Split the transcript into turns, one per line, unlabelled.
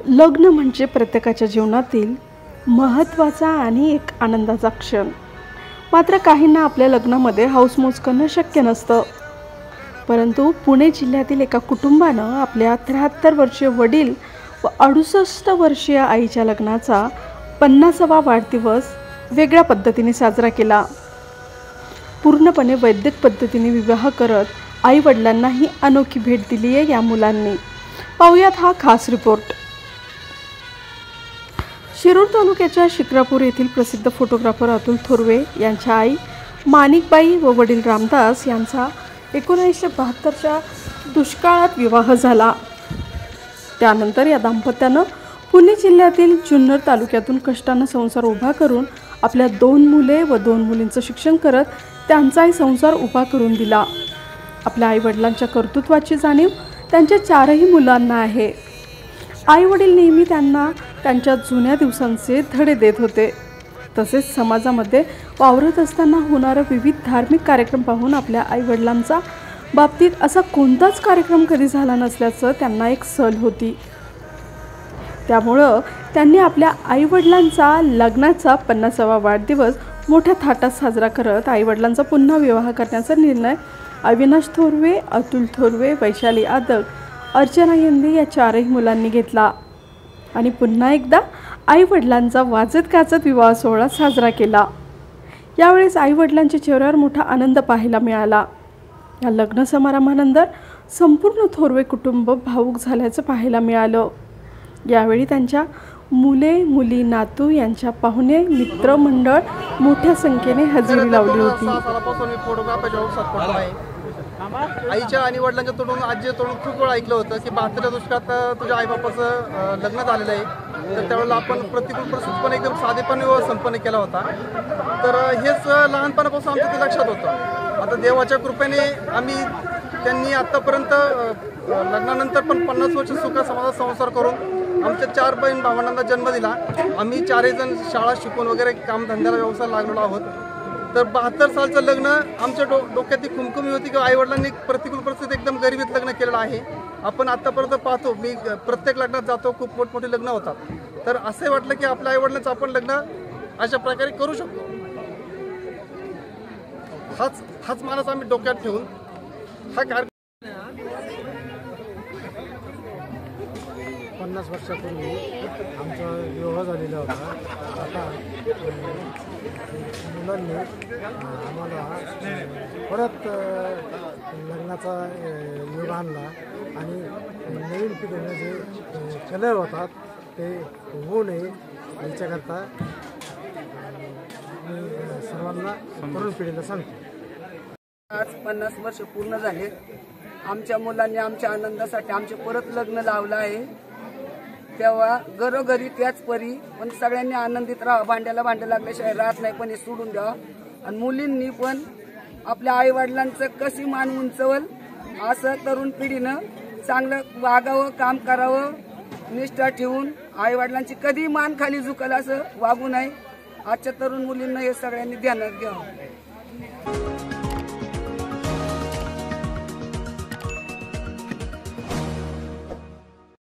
लग्न म्हणजे प्रत्येकाच्या जीवनातील महत्त्वाचा आणि एक आनंदाचा क्षण। मात्र काहींना आपल्या लग्नामध्ये हाऊसमौज करणं शक्य नसतं। परंतु पुणे जिल्ह्यातील एका कुटुंबानं आपल्या 73 वर्षीय वडील व 68 वर्षीय आईच्या लग्नाचा 50वा वाढदिवस वेगळ्या पद्धतीने साजरा केला। पूर्णपणे वैदिक पद्धतीने विवाह करत आई वडिलांना ही अनोखी भेट दिली आहे या मुलांनी। पाहूयात हा खास रिपोर्ट। शिरूर तालुक्याच्या शिक्रापूर येथील प्रसिद्ध फोटोग्राफर अतुल थोरवे यांच्या आई माणिकबाई व वडील रामदास यांचा 1972च्या दुष्काळात विवाह झाला। त्यानंतर या दाम्पत्यानं पुणे जिल्ह्यातील जुन्नर तालुक्यातून कष्टाने संसार उभा करून आपल्या 2 मुले व 2 मुलींचं शिक्षण करत त्यांचाही संसार उभा करून दिला। आपल्या आई वडिलांच्या कर्तृत्वाची जाणीव त्यांच्या 4ही मुलांना आहे। आई वडील नेहमी त्यांना त्यांच्या जुन्या दिवसांचे धडे देत होते। तसेच समाजामध्ये वावरत असताना होणारे विविध धार्मिक कार्यक्रम पाहून आपल्या आई वडिलांचा बाबतीत असा कोणताच कार्यक्रम कधी झाला नसल्याचं त्यांना एक सल होती। त्यामुळं त्यांनी आपल्या आई वडिलांचा लग्नाचा 50वा वाढदिवस मोठ्या थाटात साजरा करत आई वडिलांचा पुन्हा विवाह करण्याचा निर्णय अविनाश थोरवे, अतुल थोरवे, वैशाली आदक, अर्चना यंदे या 4ही मुलांनी घेतला आणि पुन्हा एकदा आई वडिलांचा वाजत गाजत विवाह सोहळा साजरा केला। यावेळेस आई वडिलांच्या चेहऱ्यावर मोठा आनंद पाहायला मिळाला। या लग्न समारंभानंतर संपूर्ण थोरवे कुटुंब भावुक झाल्याचं पाहायला मिळालं। यावेळी त्यांच्या मुले मुली नातू यांच्या पाहुणे मित्रमंडळ मोठ्या संख्येने हजेरी लावली होती।
आईच्या आणि वडिलांच्या तोंडून आजीच्या तोंडून खूप वेळ ऐकलं होतं की 72 दुष्काळात तुझ्या आईबापाचं लग्न झालेलं आहे। तर त्यावेळेला आपण प्रतिकूल परिस्थिती पण एकदम साधेपणे व संपन्न केला होता। तर हेच लहानपणापासून आमच्या ते लक्षात होतं। आता देवाच्या कृपेने त्यांनी आत्तापर्यंत लग्नानंतर पण 50 वर्ष सुख समाजात संसार करून आमच्या 4 बहीण भावंडांना जन्म दिला। आम्ही 4ही जण शाळा शिकून वगैरे कामधंद्याला व्यवसाय लागलेलो आहोत। तर 72 सालचं लग्न आमच्या डोक्यात ती खुमखुमी होती की आईवडिलांनी प्रतिकूल परिस्थितीत एकदम गरिबीत लग्न केलेलं आहे। आपण आत्तापर्यंत पाहतो, मी प्रत्येक लग्नात जातो, खूप मोठमोठी लग्न होतात। तर असं वाटलं की आपल्या आईवडिलांचं आपण लग्न अशा प्रकारे करू शकतो। हाच मानस आम्ही डोक्यात ठेवून हा कार्यक्रम
50 वर्षापूर्वी आमचा विवाह झालेला होता। आता मुलांनी आम्हाला परत लग्नाचा योग आणला आणि नवीन पिढीने जे कलर होतात ते होऊ नये याच्याकरता मी सर्वांना तरुण पिढीला सांगतो।
आज 50 वर्ष पूर्ण झाले। आमच्या मुलांनी आमच्या आनंदासाठी आमचे परत लग्न लावलं आहे। तेव्हा घरोघरी त्याच परी पण सगळ्यांनी आनंदित राहा, भांड्याला भांडं लागल्याशिवाय राहत नाही, पण हे सोडून द्यावा। आणि मुलींनी पण आपल्या आई वडिलांचं कशी मान उंचवल असं तरुण पिढीनं चांगलं वागावं, काम करावं, निष्ठा ठेवून आई वडिलांची कधी मान खाली झुकल असं वागू नये। आजच्या तरुण मुलींना हे सगळ्यांनी ध्यानात घ्यावं।